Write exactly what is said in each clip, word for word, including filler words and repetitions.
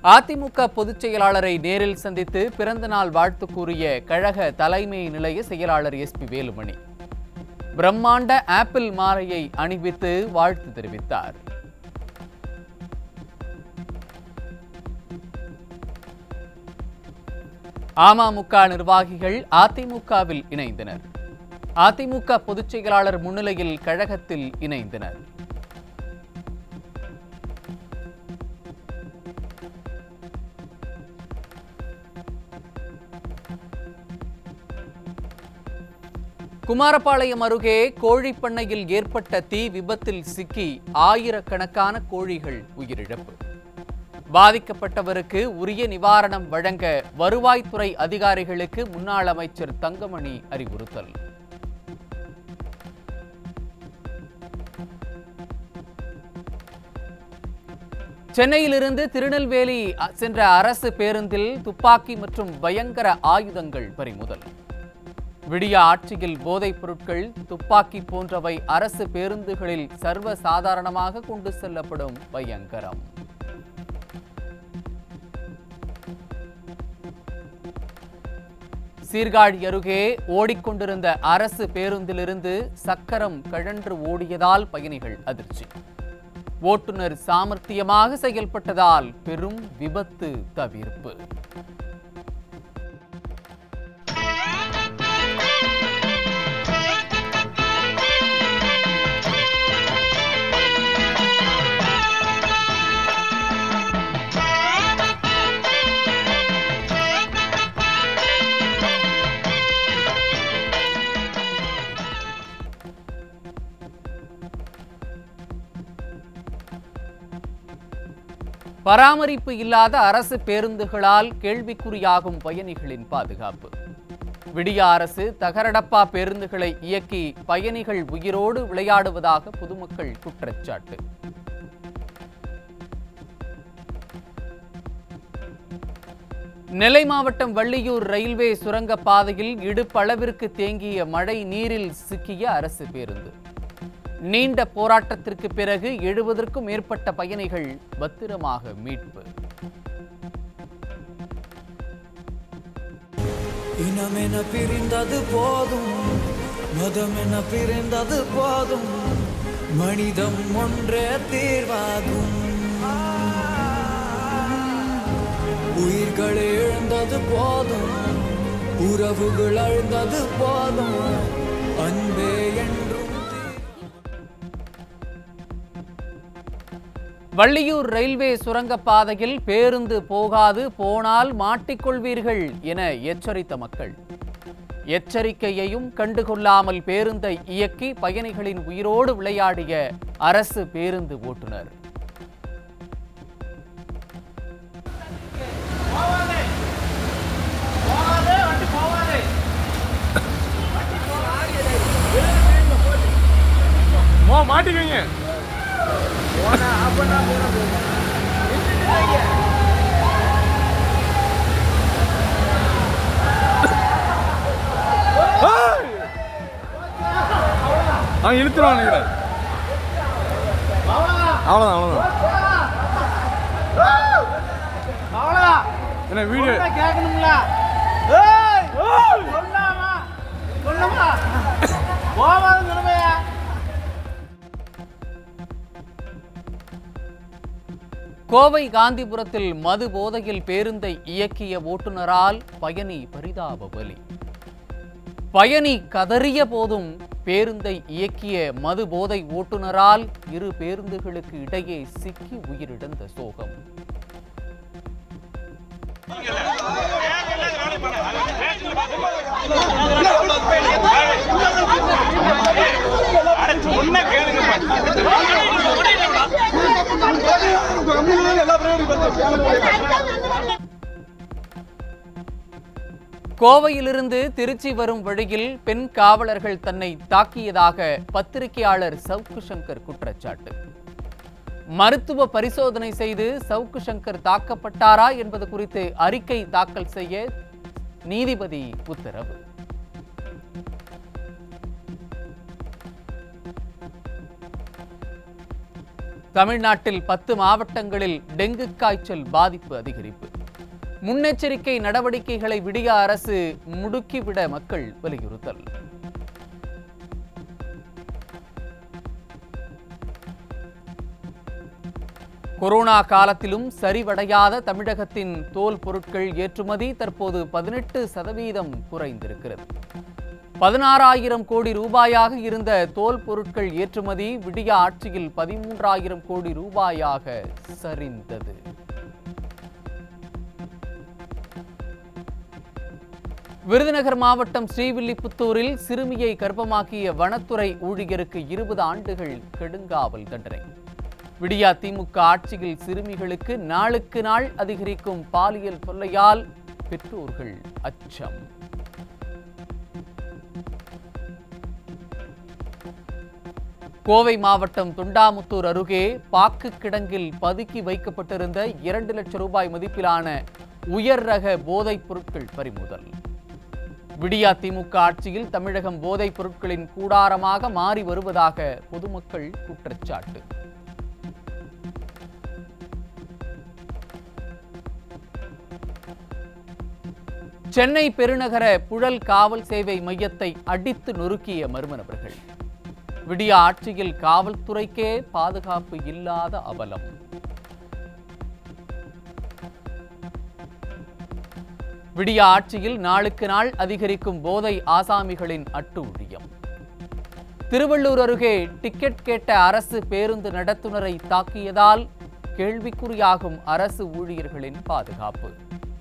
அதிமுக பொதுச் செயலாளரை நேரில் சந்தித்து பிறந்த நாள் வாழ்த்து கூறிய கழக தலைமை நிலைய செயலாளர் எஸ் பி வேலுமணி பிரம்மாண்ட ஆப்பிள் மாலையை அணிவித்து வாழ்த்து தெரிவித்தார். அமமுக நிர்வாகிகள் அதிமுகவில் இணைந்தனர். அதிமுக பொதுச் செயலாளர் முன்னிலையில் கழகத்தில் இணைந்தனர். குமாரபாளையம் அருகே கோழிப்பண்ணையில் ஏற்பட்ட தீ விபத்தில் சிக்கி ஆயிரக்கணக்கான கோழிகள் உயிரிழப்பு. பாதிக்கப்பட்டவருக்கு உரிய நிவாரணம் வழங்க வருவாய்த்துறை அதிகாரிகளுக்கு முன்னாள் அமைச்சர் தங்கமணி அறிவுறுத்தல். சென்னையிலிருந்து திருநெல்வேலி சென்ற அரசு பேருந்தில் துப்பாக்கி மற்றும் பயங்கர ஆயுதங்கள் பறிமுதல். விடிய ஆட்சியில் போதைப் பொருட்கள், துப்பாக்கி போன்றவை அரசு பேருந்துகளில் சர்வ சாதாரணமாக கொண்டு செல்லப்படும் பயங்கரம். சீர்காழி அருகே ஓடிக்கொண்டிருந்த அரசு பேருந்திலிருந்து சக்கரம் கழன்று ஓடியதால் பயணிகள் அதிர்ச்சி. ஓட்டுநர் சாமர்த்தியமாக செயல்பட்டதால் பெரும் விபத்து தவிர்ப்பு. பராமரிப்பு இல்லாத அரசு பேருந்துகளால் கேள்விக்குறியாகும் பயணிகளின் பாதுகாப்பு. விடிய அரசு தகரடப்பா பேருந்துகளை இயக்கி பயணிகள் உயிரோடு விளையாடுவதாக பொதுமக்கள் குற்றச்சாட்டு. நெல்லை மாவட்டம் வள்ளியூர் ரயில்வே சுரங்க பாதையில் இடுப்பளவிற்கு தேங்கிய மழை நீரில் சிக்கிய அரசு பேருந்து. நீண்ட போராட்டத்திற்கு பிறகு எழுபதற்கும் மேற்பட்ட பயணிகள் பத்திரமாக மீட்பு. இனமென பிரிந்தது போதும், மதமென பிரிந்தது போதும், மனிதம் ஒன்றே தீர்வாகும். உயிர்களை இழந்தது போதும், உறவுகள் அழுந்தது போதும், அன்பே என்றும். வள்ளியூர் ரயில்வே சுரங்கப்பாதையில் பேருந்து போகாது, போனால் மாட்டிக்கொள்வீர்கள் என எச்சரித்த மக்கள். எச்சரிக்கையையும் கண்டுகொள்ளாமல் பேருந்தை இயக்கி பயணிகளின் உயிரோடு விளையாடிய அரசு பேருந்து ஓட்டுநர். மாட்டிக்குவீங்க. அவன் இழுத்துருவான் நினைக்கிறேன். அவ்வளோதான் அவ்வளோதான் என்ன வீடியோ கேட்கணுங்களா? கோவை காந்திபுரத்தில் மது போதையில் பேருந்தை இயக்கிய ஓட்டுநரால் பயணி பரிதாப பலி. பயணி கதறிய போதும் பேருந்தை இயக்கிய மது போதை ஓட்டுநரால் இரு பேருந்துகளுக்கு இடையே சிக்கி உயிரிழந்த சோகம். கோவையிலிருந்து திருச்சி வரும் வழியில் பெண் காவலர்கள் தன்னை தாக்கியதாக பத்திரிகையாளர் சவுக்கு சங்கர் குற்றச்சாட்டு. மருத்துவ பரிசோதனை செய்து சவுக்கு சங்கர் தாக்கப்பட்டாரா என்பது குறித்து அறிக்கை தாக்கல் செய்ய நீதிபதி உத்தரவு. தமிழ்நாட்டில் பத்து மாவட்டங்களில் டெங்கு காய்ச்சல் பாதிப்பு அதிகரிப்பு. முன்னெச்சரிக்கை நடவடிக்கைகளை விடிய அரசு முடுக்கிவிட மக்கள் வலியுறுத்தல். கொரோனா காலத்திலும் சரிவடையாத தமிழகத்தின் தோல் பொருட்கள் ஏற்றுமதி தற்போது பதினெட்டு சதவீதம் குறைந்திருக்கிறது. பதினாறாயிரம் கோடி ரூபாயாக இருந்த தோல் பொருட்கள் ஏற்றுமதி விடிய ஆட்சியில் பதிமூன்றாயிரம் கோடி ரூபாயாக சரிந்தது. விருதுநகர் மாவட்டம் ஸ்ரீவில்லிபுத்தூரில் சிறுமியை கர்ப்பமாக்கிய வனத்துறை ஊழியருக்கு இருபது ஆண்டுகள் கடுங்காவல் தண்டனை. விடியா திமுக ஆட்சியில் சிறுமிகளுக்கு நாளுக்கு நாள் அதிகரிக்கும் பாலியல் தொல்லையால் பெற்றோர்கள் அச்சம். கோவை மாவட்டம் தொண்டாமுத்தூர் அருகே பாக்கு கிடங்கில் பதுக்கி வைக்கப்பட்டிருந்த இரண்டு லட்சம் ரூபாய் மதிப்பிலான உயர் ரக போதைப் பொருட்கள் பறிமுதல். விடியா திமுக ஆட்சியில் தமிழகம் போதைப் பொருட்களின் கூடாரமாக மாறி வருவதாக பொதுமக்கள் குற்றச்சாட்டு. சென்னை பெருநகர புழல் காவல் சேவை மையத்தை அடித்து நொறுக்கிய மர்ம நபர்கள். விடியா ஆட்சியில் காவல்துறைக்கே பாதுகாப்பு இல்லாத அவலம். விடியா ஆட்சியில் நாளுக்கு நாள் அதிகரிக்கும் போதை ஆசாமிகளின் அட்டூழியம். திருவள்ளூர் அருகே டிக்கெட் கேட்ட அரசு பேருந்து நடத்துனரை தாக்கியதால் கேள்விக்குறியாகும் அரசு ஊழியர்களின் பாதுகாப்பு.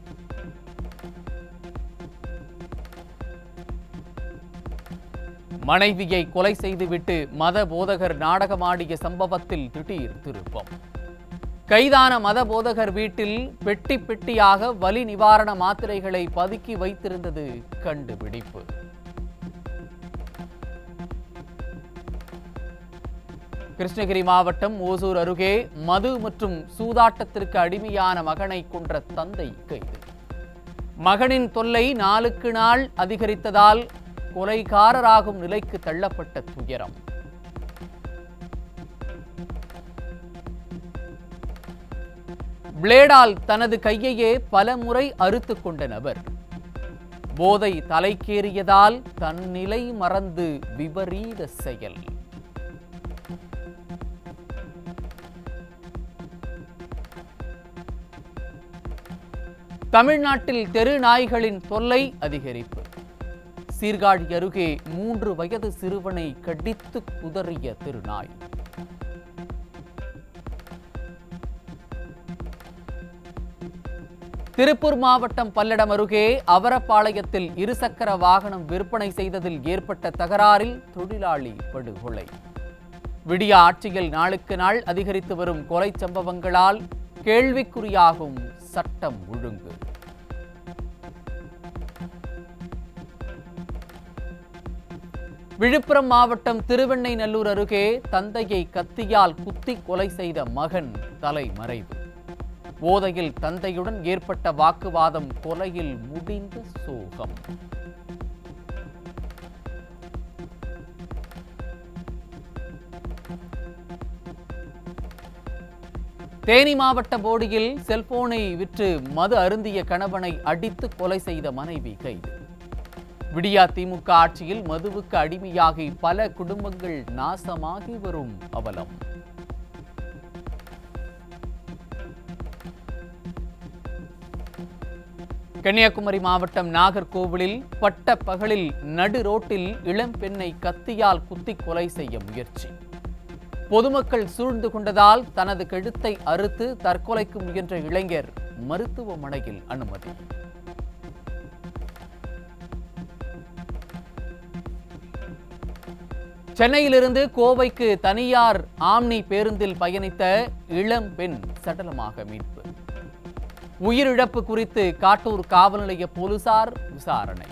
மனைவியை கொலை செய்துவிட்டு மத போதகர் நாடகமாடிய சம்பவத்தில் திடீர் திருப்பம். கைதான மத போதகர் வீட்டில் பெட்டி பெட்டியாக வலி நிவாரண மாத்திரைகளை பதுக்கி வைத்திருந்தது கண்டுபிடிப்பு. கிருஷ்ணகிரி மாவட்டம் ஓசூர் அருகே மது மற்றும் சூதாட்டத்திற்கு அடிமையான மகனை கொன்ற தந்தை கைது. மகனின் தொல்லை நாளுக்கு நாள் அதிகரித்ததால் கொலைகாரராகும் நிலைக்கு தள்ளப்பட்ட துயரம். பிளேடால் தனது கையையே பல முறை அறுத்துக் கொண்ட நபர். போதை தலைக்கேறியதால் தன் நிலை மறந்து விபரீத செயல். தமிழ்நாட்டில் தெரு நாய்களின் தொல்லை அதிகரிப்பு. சீர்காழி அருகே மூன்று வயது சிறுவனை கடித்து குதறிய திருநாய். திருப்பூர் மாவட்டம் பல்லடம் அருகே அவரப்பாளையத்தில் இருசக்கர வாகனம் விற்பனை செய்ததில் ஏற்பட்ட தகராறில் தொழிலாளி படுகொலை. விடியா ஆட்சியில் நாளுக்கு நாள் அதிகரித்து வரும் கொலை சம்பவங்களால் கேள்விக்குறியாகும் சட்டம் ஒழுங்கு. விழுப்புரம் மாவட்டம் திருவெண்ணைநல்லூர் அருகே தந்தையை கத்தியால் குத்தி கொலை செய்த மகன் தலைமறைவு. போதையில் தந்தையுடன் ஏற்பட்ட வாக்குவாதம் கொலையில் முடிந்த சோகம். தேனி மாவட்ட போடியில் செல்போனை விற்று மது அருந்திய கணவனை அடித்து கொலை செய்த மனைவி கைது. விடியா திமுக ஆட்சியில் மதுவுக்கு அடிமையாகி பல குடும்பங்கள் நாசமாகி வரும் அவலம். கன்னியாகுமரி மாவட்டம் நாகர்கோவிலில் பட்ட பகலில் நடு ரோட்டில் இளம் பெண்ணை கத்தியால் குத்தி கொலை செய்ய முயற்சி. பொதுமக்கள் சூழ்ந்து கொண்டதால் தனது கழுத்தை அறுத்து தற்கொலைக்கு முயன்ற இளைஞர் மருத்துவமனையில் அனுமதி. சென்னையிலிருந்து கோவைக்கு தனியார் ஆம்னி பேருந்தில் பயணித்த இளம் பெண் சடலமாக மீட்பு. உயிரிழப்பு குறித்து காட்டூர் காவல் நிலைய போலீசார் விசாரணை.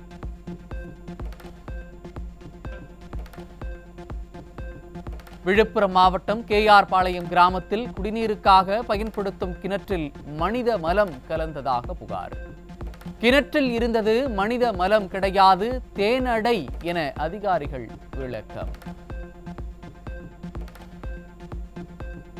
விழுப்புரம் மாவட்டம் கே ஆர் பாளையம் கிராமத்தில் குடிநீருக்காக பயன்படுத்தும் கிணற்றில் மனித மலம் கலந்ததாக புகார். கிணற்றில் இருந்தது மனித மலம் கிடையாது, தேனடை என அதிகாரிகள் விளக்கம்.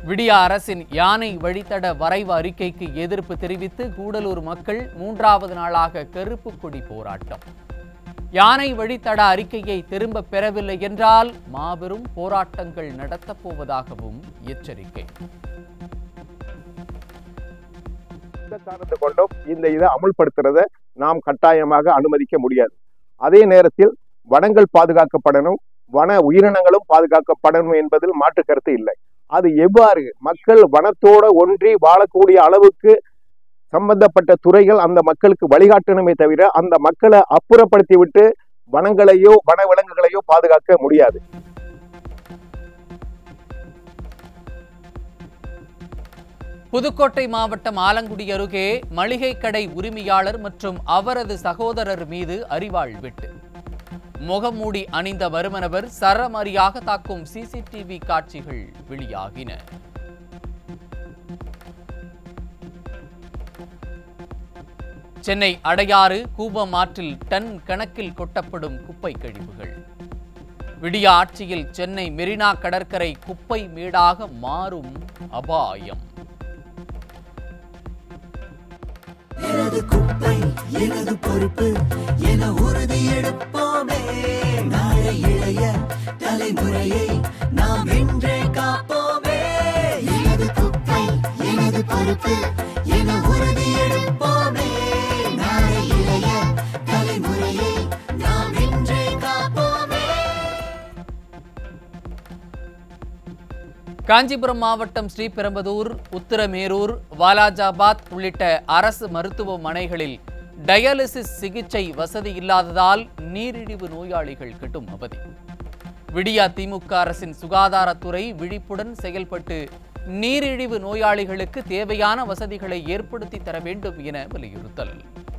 விடியா அரசின் யானை வழித்தட வரைவு அறிக்கைக்கு எதிர்ப்பு தெரிவித்து கூடலூர் மக்கள் மூன்றாவது நாளாக கருப்பு கொடி போராட்டம். யானை வழித்தட அறிக்கையை திரும்ப பெறவில்லை என்றால் மாபெரும் போராட்டங்கள் நடத்தப் போவதாகவும் எச்சரிக்கை. காரணத்தை கொண்டும் இந்த இதை அமுல்படுத்துறத நாம் கட்டாயமாக அனுமதிக்க முடியாது. அதே நேரத்தில் வனங்கள் பாதுகாக்கப்படணும், வன உயிரினங்களும் பாதுகாக்கப்படணும் என்பதில் மாற்று கருத்து இல்லை. அது எவ்வாறு மக்கள் வனத்தோடு ஒன்றி வாழக்கூடிய அளவுக்கு சம்பந்தப்பட்ட துறைகள் அந்த மக்களுக்கு வழிகாட்டணுமே தவிர அந்த மக்களை அப்புறப்படுத்தி விட்டு வனங்களையோ வன விலங்குகளையோ பாதுகாக்க முடியாது. புதுக்கோட்டை மாவட்டம் ஆலங்குடி அருகே மளிகை கடை உரிமையாளர் மற்றும் அவரது சகோதரர் மீது அரிவாள் வெட்டு. முகமூடி அணிந்த மர்ம நபர் சரமாரியாக தாக்கும் சிசிடிவி காட்சிகள் வெளியாகின. சென்னை அடையாறு கூவம் ஆற்றில் டன் கணக்கில் கொட்டப்படும் குப்பை கழிவுகள். விடியா ஆட்சியில் சென்னை மெரினா கடற்கரை குப்பை மேடாக மாறும் அபாயம். எனது குப்பை எனது பொறுப்பு என உறுதி எடுப்போமே. நாளை இளைய தலைமுறையை நாம் இன்றே காப்போமே. எனது குப்பை எனது பொறுப்பு என உறுதி எடுப்போமே. நாளை இளைய தலைமுறையை நாம் இன்றே காப்போமே. காஞ்சிபுரம் மாவட்டம் ஸ்ரீபெரும்புதூர், உத்திரமேரூர், வாலாஜாபாத் உள்ளிட்ட அரசு மருத்துவமனைகளில் டயாலிசிஸ் சிகிச்சை வசதி இல்லாததால் நீரிழிவு நோயாளிகள் கடும் அவதி. விடியா திமுக அரசின் சுகாதாரத்துறை விழிப்புடன் செயல்பட்டு நீரிழிவு நோயாளிகளுக்கு தேவையான வசதிகளை ஏற்படுத்தி தர வேண்டும் என வலியுறுத்தல்.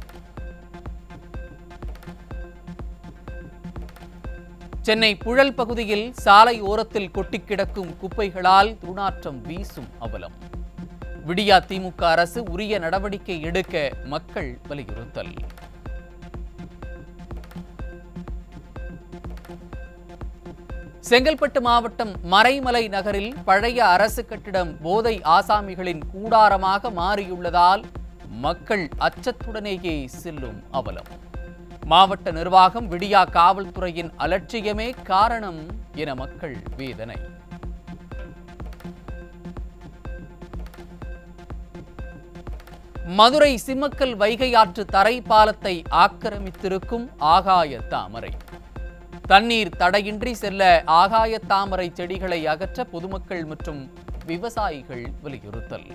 சென்னை புழல் பகுதியில் சாலை ஓரத்தில் கொட்டி கிடக்கும் குப்பைகளால் துர்நாற்றம் வீசும் அவலம். விடியா திமுக அரசு உரிய நடவடிக்கை எடுக்க மக்கள் வலியுறுத்தல். செங்கல்பட்டு மாவட்டம் மறைமலை நகரில் பழைய அரசு கட்டிடம் போதை ஆசாமிகளின் கூடாரமாக மாறியுள்ளதால் மக்கள் அச்சத்துடனேயே செல்லும் அவலம். மாவட்ட நிர்வாகம் விடியா காவல்துறையின் அலட்சியமே காரணம் என மக்கள் வேதனை. மதுரை சிம்மக்கல் வைகை ஆற்று தரை பாலத்தை ஆக்கிரமித்திருக்கும் ஆகாய தாமரை. தண்ணீர் தடையின்றி செல்ல ஆகாய தாமரை செடிகளை அகற்ற பொதுமக்கள் மற்றும் விவசாயிகள் வலியுறுத்தல்.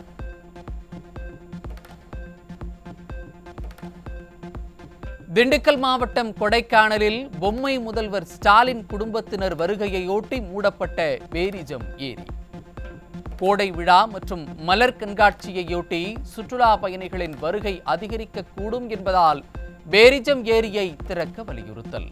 திண்டுக்கல் மாவட்டம் கொடைக்கானலில் பொம்மை முதல்வர் ஸ்டாலின் குடும்பத்தினர் வருகையையொட்டி மூடப்பட்ட பேரிஜம் ஏரி. கோடை விழா மற்றும் மலர் கண்காட்சியையொட்டி சுற்றுலா பயணிகளின் வருகை அதிகரிக்கக்கூடும் என்பதால் பேரிஜம் ஏரியை திறக்க வலியுறுத்தல்.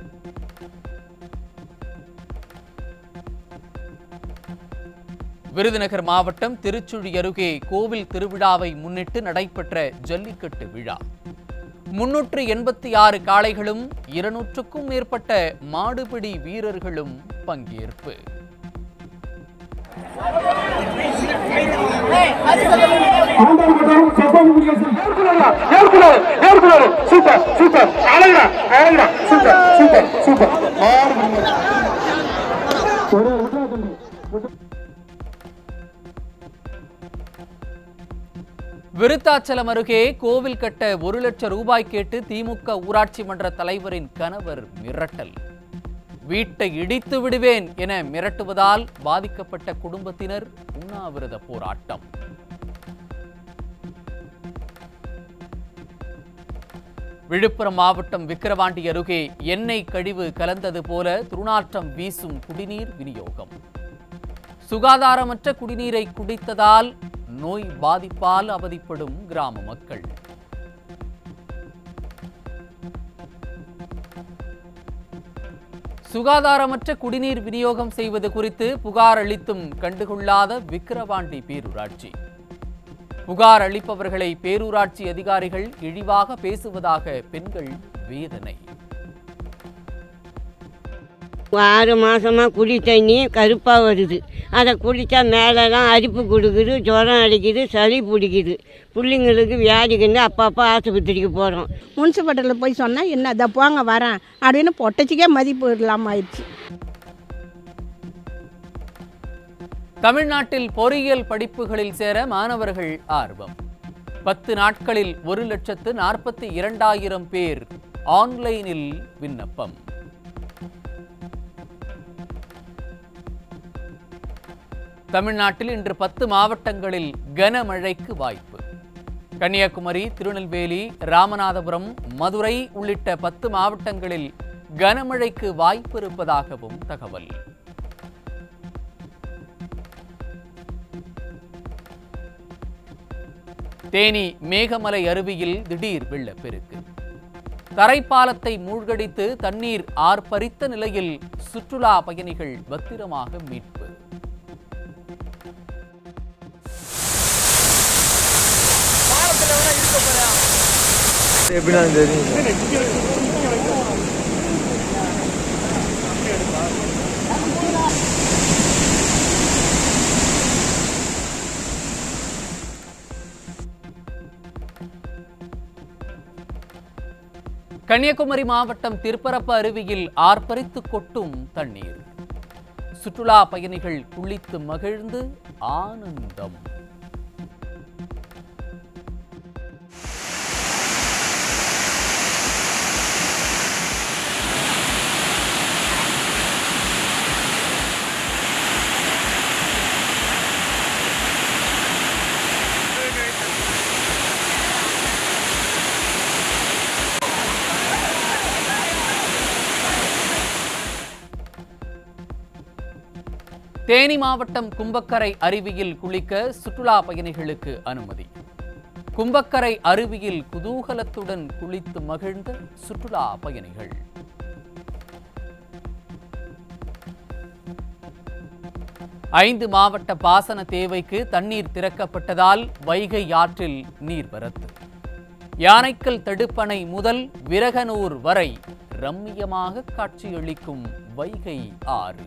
விருதுநகர் மாவட்டம் திருச்சுழி அருகே கோவில் திருவிழாவை முன்னிட்டு நடைபெற்ற ஜல்லிக்கட்டு விழா. முன்னூற்று எண்பத்தி ஆறு காளைகளும் இருநூற்றுக்கும் மேற்பட்ட மாடுபிடி வீரர்களும் பங்கேற்பு. விருத்தாச்சலம் அருகே கோவில் கட்ட ஒரு லட்சம் ரூபாய் கேட்டு திமுக ஊராட்சி மன்ற தலைவரின் கணவர் மிரட்டல். வீட்டை இடித்து விடுவேன் என மிரட்டுவதால் பாதிக்கப்பட்ட குடும்பத்தினர் உண்ணாவிரத போராட்டம். விழுப்புரம் மாவட்டம் விக்கிரவாண்டி அருகே எண்ணெய் கழிவு கலந்தது போல துர்நாற்றம் வீசும் குடிநீர் விநியோகம். சுகாதாரமற்ற குடிநீரை குடித்ததால் நோய் பாதிப்பால் அவதிப்படும் கிராம மக்கள். சுகாதாரமற்ற குடிநீர் விநியோகம் செய்வது குறித்து புகார் அளித்தும் கண்டுகொள்ளாத விக்கிரவாண்டி பேரூராட்சி. புகார் அளிப்பவர்களை பேரூராட்சி அதிகாரிகள் இழிவாக பேசுவதாக பெண்கள் வேதனை. ஆறு மாதமாக குடி தண்ணி கருப்பாக வருது. அதை குடித்தா மேலெல்லாம் அரிப்பு கொடுக்குது, ஜுரம் அடிக்குது, சளி பிடிக்குது. பிள்ளைங்களுக்கு வியாதிக்குன்னு அப்பப்போ ஆஸ்பத்திரிக்கு போகிறோம். முனிசிபாலிட்டியில் போய் சொன்னால் என்ன அதை போங்க வரேன் அப்படின்னு பொட்டச்சிக்கே மதிப்பு இல்லாமல் ஆயிடுச்சு. தமிழ்நாட்டில் பொறியியல் படிப்புகளில் சேர மாணவர்கள் ஆர்வம். பத்து நாட்களில் ஒரு லட்சத்து நாற்பத்தி இரண்டாயிரம் பேர் ஆன்லைனில் விண்ணப்பம். தமிழ்நாட்டில் இன்று பத்து மாவட்டங்களில் கனமழைக்கு வாய்ப்பு. கன்னியாகுமரி, திருநெல்வேலி, ராமநாதபுரம், மதுரை உள்ளிட்ட பத்து மாவட்டங்களில் கனமழைக்கு வாய்ப்பு இருப்பதாகவும் தகவல். தேனி மேகமலை அருவியில் திடீர் வெள்ளப்பெருக்கு. தரைப்பாலத்தை மூழ்கடித்து தண்ணீர் ஆர்ப்பரித்த நிலையில் சுற்றுலா பயணிகள் பத்திரமாக மீட்பு. கன்னியாகுமரி மாவட்டம் திருப்பரப்பு அருவியில் ஆர்ப்பரித்து கொட்டும் தண்ணீர். சுற்றுலா பயணிகள் குளித்து மகிழ்ந்து ஆனந்தம். தேனி மாவட்டம் கும்பக்கரை அருவியில் குளிக்க சுற்றுலா பயணிகளுக்கு அனுமதி. கும்பக்கரை அருவியில் குதூகலத்துடன் குளித்து மகிழ்ந்த சுற்றுலா பயணிகள். ஐந்து மாவட்ட பாசன தேவைக்கு தண்ணீர் திறக்கப்பட்டதால் வைகை ஆற்றில் நீர்வரத்து. யானைக்கல் தடுப்பணை முதல் விரகனூர் வரை ரம்மியமாக காட்சியளிக்கும் வைகை ஆறு.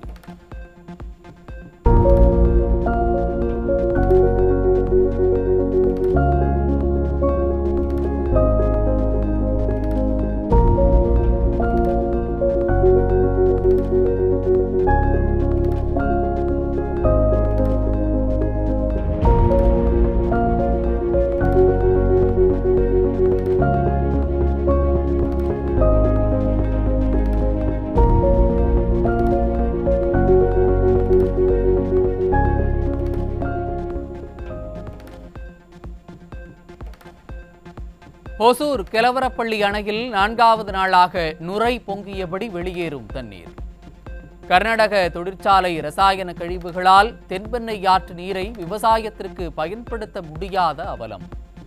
ஒசூர் கெலவரப்பள்ளி அணையில் நான்காவது நாளாக நுரை பொங்கியபடி வெளியேறும் தண்ணீர். கர்நாடக தொழிற்சாலை ரசாயன கழிவுகளால் தென்பெண்ணை ஆற்று நீரை விவசாயத்திற்கு பயன்படுத்த முடியாத அவலம்.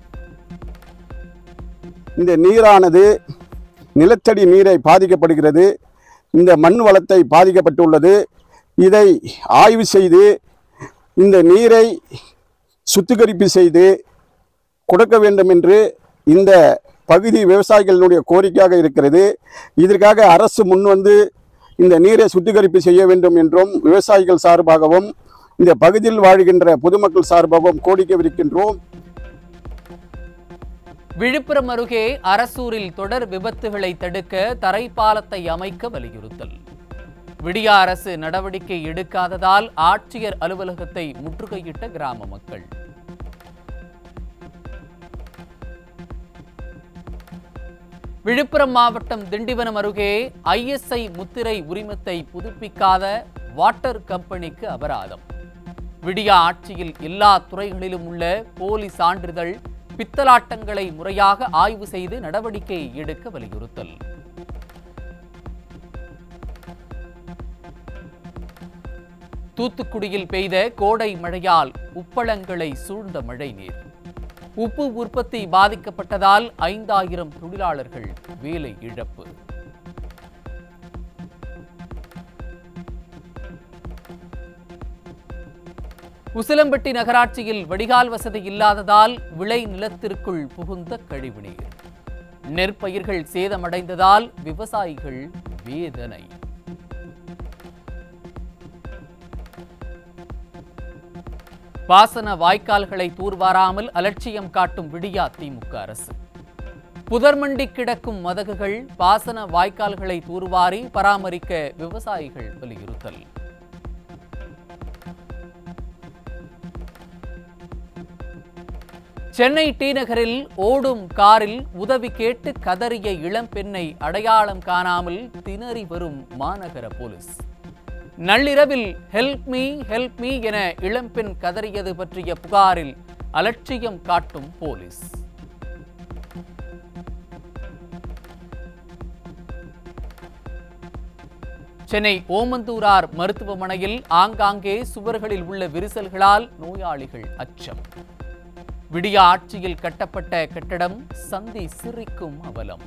இந்த நீரானது நிலத்தடி நீரை பாதிக்கப்படுகிறது. இந்த மண் வளத்தை பாதிக்கப்பட்டுள்ளது. இதை ஆய்வு செய்து இந்த நீரை சுத்திகரிப்பு செய்து கொடுக்க வேண்டும் என்று இந்த பகுதி விவசாயிகளுடைய கோரிக்கையாக இருக்கிறது. இதற்காக அரசு முன்வந்து இந்த நீரை சுத்திகரிப்பு செய்ய வேண்டும் என்றும் விவசாயிகள் சார்பாகவும் இந்த பகுதியில் வாழ்கின்ற பொதுமக்கள் சார்பாகவும் கோரிக்கை விடுக்கின்றோம். விழுப்புரம் அருகே அரசூரில் தொடர் விபத்துகளை தடுக்க தரைப்பாலத்தை அமைக்க வலியுறுத்தல். விடியா அரசு நடவடிக்கை எடுக்காததால் ஆட்சியர் அலுவலகத்தை முற்றுகையிட்ட கிராம மக்கள். விழுப்புரம் மாவட்டம் திண்டிவனம் அருகே ஐஎஸ்ஐ முத்திரை உரிமத்தை புதுப்பிக்காத வாட்டர் கம்பெனிக்கு அபராதம். விடியா ஆட்சியில் எல்லா துறைகளிலும் உள்ள போலி சான்றிதழ் பித்தலாட்டங்களை முறையாக ஆய்வு செய்து நடவடிக்கை எடுக்க வலியுறுத்தல். தூத்துக்குடியில் பெய்த கோடை மழையால் உப்பளங்களை சூழ்ந்த மழை நீர். உப்பு உற்பத்தி பாதிக்கப்பட்டதால் ஐந்தாயிரம் தொழிலாளர்கள் வேலை இழப்பு. உசிலம்பட்டி நகராட்சியில் வடிகால் வசதி இல்லாததால் விளை நிலத்திற்குள் புகுந்த கழிவுநீர். நெற்பயிர்கள் சேதமடைந்ததால் விவசாயிகள் வேதனை. பாசன வாய்க்கால்களை தூர்வாராமல் அலட்சியம் காட்டும் விடியா திமுக அரசு. புதர்மண்டி கிடக்கும் மதகுகள், பாசன வாய்க்கால்களை தூர்வாரி பராமரிக்க விவசாயிகள் வலியுறுத்தல். சென்னை டி நகரில் ஓடும் காரில் உதவி கேட்டு கதறிய இளம்பெண்ணை அடையாளம் காணாமல் திணறி வரும் மாநகர போலீஸ். நள்ளிரவில் ஹெல்ப் மீ ஹெல்ப் மீ என இளம்பெண் கதறியது பற்றிய புகாரில் அலட்சியம் காட்டும் போலீஸ். சென்னை ஓமந்தூரார் மருத்துவமனையில் ஆங்காங்கே சுவர்களில் உள்ள விரிசல்களால் நோயாளிகள் அச்சம். விடியா ஆட்சியில் கட்டப்பட்ட கட்டடம் சந்தி சிரிக்கும் அவலம்.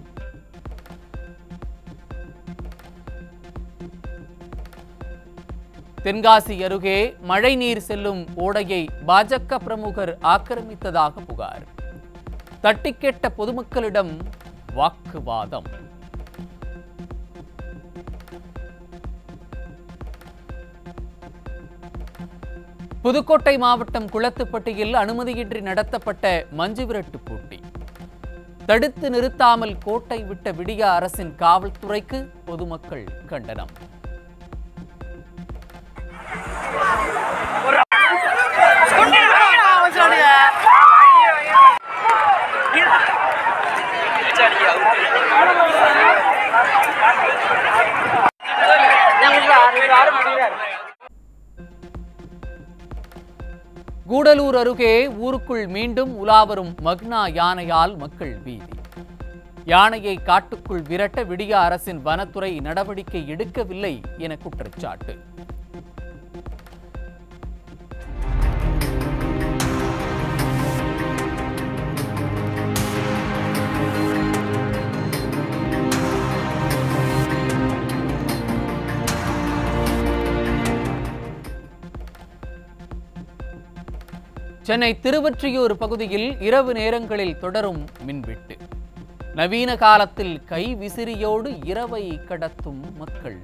தென்காசி அருகே மழைநீர் செல்லும் ஓடையை பாஜக பிரமுகர் ஆக்கிரமித்ததாக புகார். தட்டி கேட்ட பொதுமக்களிடம் வாக்குவாதம். புதுக்கோட்டை மாவட்டம் குளத்துப்பட்டியில் அனுமதியின்றி நடத்தப்பட்ட மஞ்சுவிரட்டு போட்டி. தடுத்து நிறுத்தாமல் கோட்டை விட்ட விடியா அரசின் காவல்துறைக்கு பொதுமக்கள் கண்டனம். கூடலூர் அருகே ஊருக்குள் மீண்டும் உலாவரும் மக்னா யானையால் மக்கள் பீதி. யானையை காட்டுக்குள் விரட்ட விடியா அரசின் வனத்துறை நடவடிக்கை எடுக்கவில்லை என குற்றச்சாட்டு. சென்னை திருவொற்றியூர் பகுதியில் இரவு நேரங்களில் தொடரும் மின்வெட்டு. நவீன காலத்தில் கை விசிறியோடு இரவை கடத்தும் மக்கள்.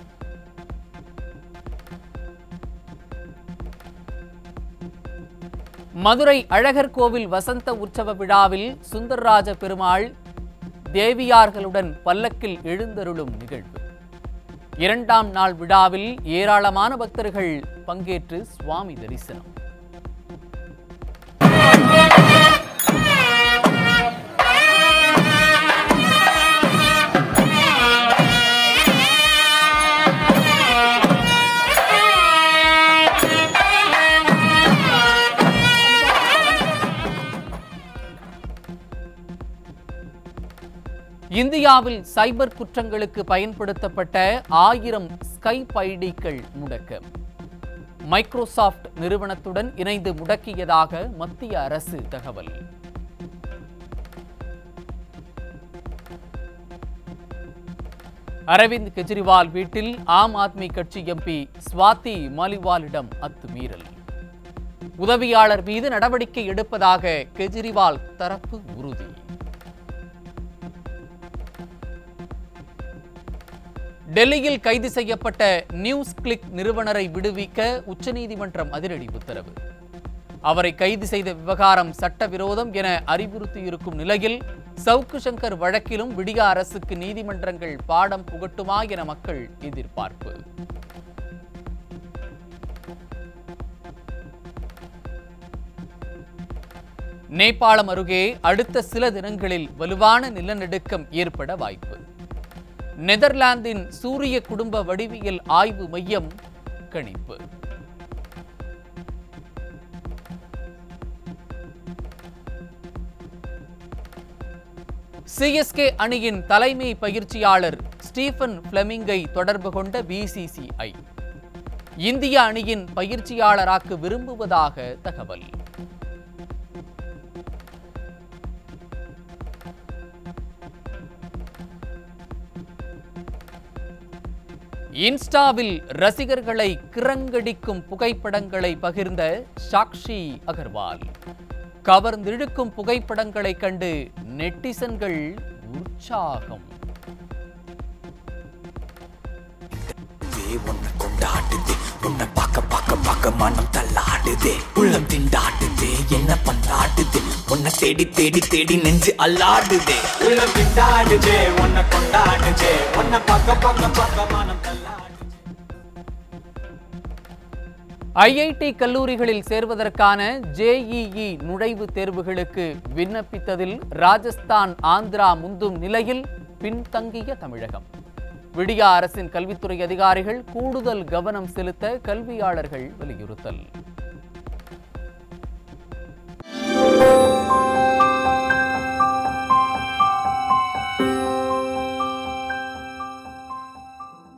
மதுரை அழகர் கோவில் வசந்த உற்சவ விழாவில் சுந்தரராஜ பெருமாள் தேவியார்களுடன் பல்லக்கில் எழுந்தருளும் நிகழ்வு. இரண்டாம் நாள் விழாவில் ஏராளமான பக்தர்கள் பங்கேற்று சுவாமி தரிசனம். இந்தியாவில் சைபர் குற்றங்களுக்கு பயன்படுத்தப்பட்ட ஆயிரம் ஸ்கைப் ஐடிக்கள் முடக்கம். மைக்ரோசாப்ட் நிறுவனத்துடன் இணைந்து முடக்கியதாக மத்திய அரசு தகவல். அரவிந்த் கெஜ்ரிவால் வீட்டில் ஆம் ஆத்மி கட்சி எம்பி ஸ்வாதி மாலிவாலிடம் அத்துமீறல். உதவியாளர் மீது நடவடிக்கை எடுப்பதாக கெஜ்ரிவால் தரப்பு உறுதி. டெல்லியில் கைது செய்யப்பட்ட நியூஸ் கிளிக் நிறுவனரை விடுவிக்க உச்சநீதிமன்றம் அதிரடி உத்தரவு. அவரை கைது செய்த விவகாரம் சட்டவிரோதம் என அறிவுறுத்தியிருக்கும் நிலையில் சவுக்கு சங்கர் வழக்கிலும் விடியா அரசுக்கு நீதிமன்றங்கள் பாடம் புகட்டுமா என மக்கள் எதிர்பார்ப்பு. நேபாளம் அருகே அடுத்த சில தினங்களில் வலுவான நிலநடுக்கம் ஏற்பட வாய்ப்பு. நெதர்லாந்தின் சூரிய குடும்ப வடிவியல் ஆய்வு மையம் கணிப்பு. சிஎஸ்கே அணியின் தலைமை பயிற்சியாளர் ஸ்டீஃபன் பிளெமிங்கை தொடர்பு கொண்ட பிசிசிஐ இந்திய அணியின் பயிற்சியாளராக்க விரும்புவதாக தகவல். இன்ஸ்டாவில் ரசிகர்களை கிறங்கடிக்கும் புகைப்படங்களை பகிர்ந்த சாக்ஷி அகர்வால் கவர்ந்திழுக்கும் புகைப்படங்களை கண்டு நெட்டிசன்கள் உற்சாகம். கொண்ட கொண்டாடுதே உன்னை பார்க்க பார்க்க பார்க்க மனம் தள்ளாடுதே உள்ளம் திண்டாடுதே என்ன பண்ணாடுதே உன்னை தேடி தேடி தேடி நெஞ்சு அல்லாடுதே உள்ளம் திண்டாடுதே உன்னை கொண்டாடுதே உன்னை பார்க்க பார்க்க பார்க்க மனம் தள்ளாடுதே. ஐஐடி கல்லூரிகளில் சேர்வதற்கான ஜேஇஇ நுழைவுத் தேர்வுகளுக்கு விண்ணப்பித்ததில் ராஜஸ்தான் ஆந்திரா முந்தும் நிலையில் பின்தங்கிய தமிழகம். விடியா அரசின் கல்வித்துறை அதிகாரிகள் கூடுதல் கவனம் செலுத்த கல்வியாளர்கள் வலியுறுத்தல்.